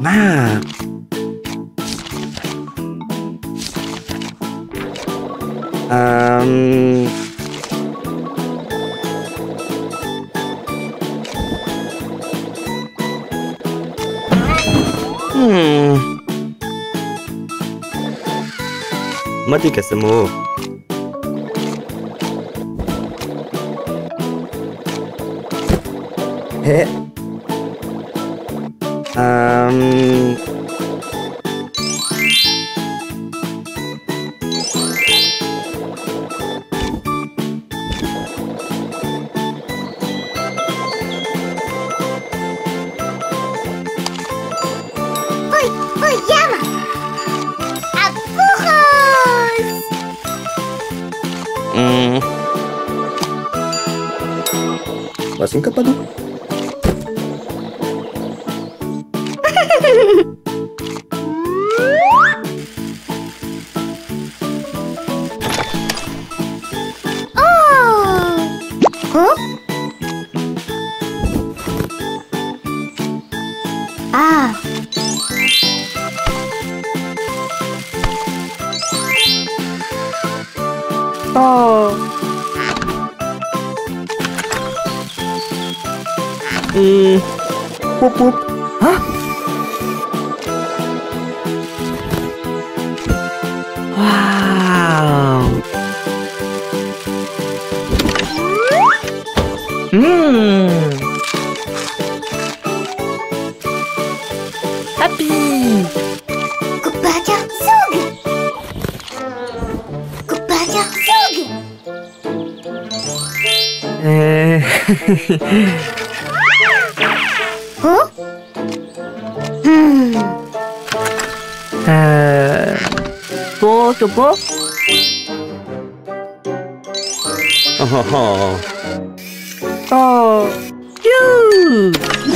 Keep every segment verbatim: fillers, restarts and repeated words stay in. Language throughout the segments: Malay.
Ah. Um. Hmm. Mati ketemu. He. Um. Hmm. Masih ka pa doon? Huh? Ah. Oh. Hmm. Pup pup. Hah? Wow. Hmm. Happy. Kupaja sugi. Kupaja sugi. Eh. Huh? Hmm. Ah. Po, po. Oh, oh. Oh. Yoo.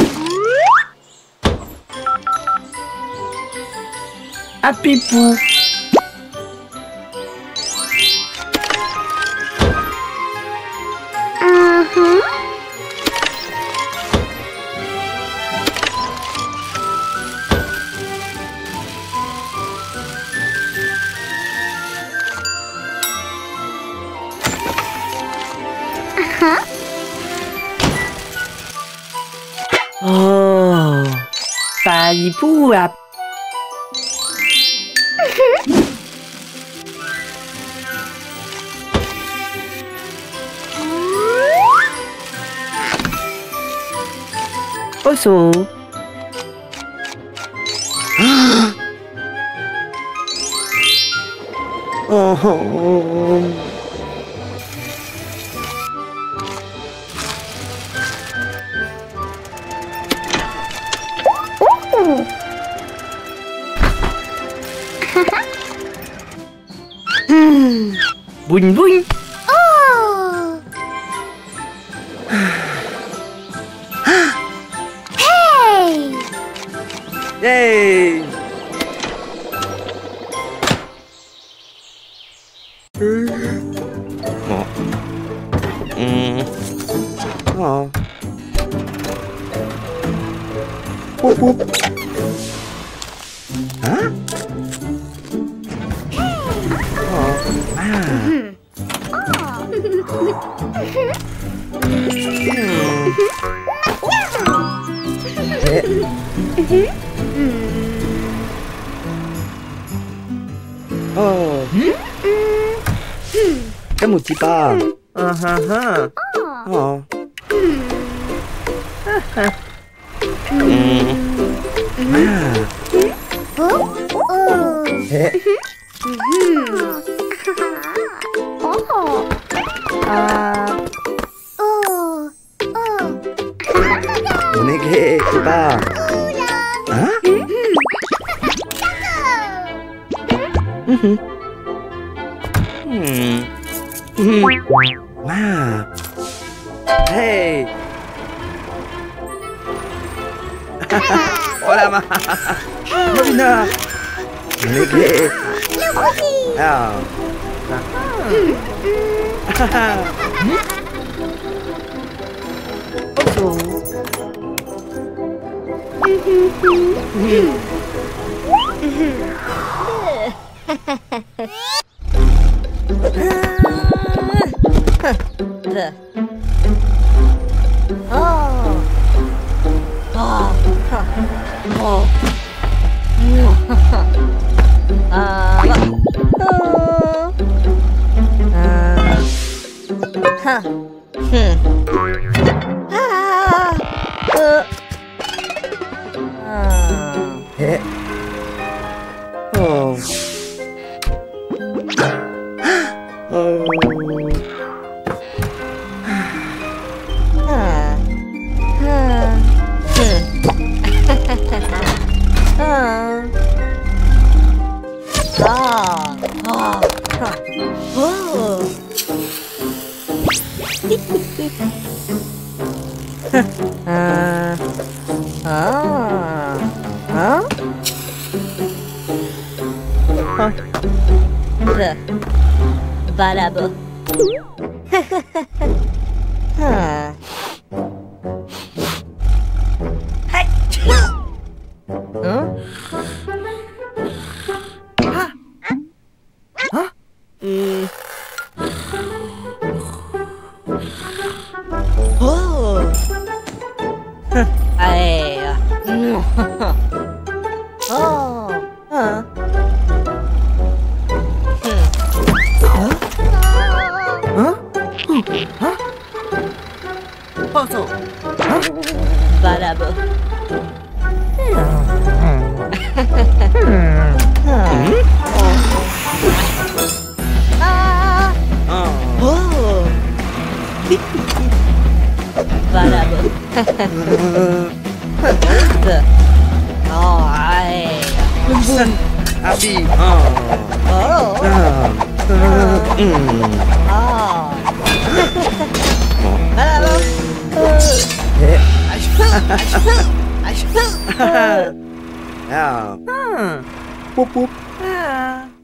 Happy Poo. Uh-huh. Uh-huh. Oh. Pali Poo. Also. Oh. Hmm. Bun bun. Oh. Hey. Yay. Oh. Hmm. Oh. Pup pup. Hah? Oh. Ah. Hmm. Oh. Eh. Oh. Kamu tiba. Ahaha. Oh. Hmm. Ah. Oh. Oh. Eh. Oh. Ah. Oh. Oh. Boneke tiba. Hah? Hmm. Hmm. Hmm. Wow. Hey. Hola, ma. Marina. Boneke. Ah. 에? 어. 어. Barabo. Barabo. Barabo. Oh, ay. Bun. Abi. Oh. Oh. Ah. Hmm. Oh. Barabo. 에? Asyik. 야. 뽀뽀. Ah.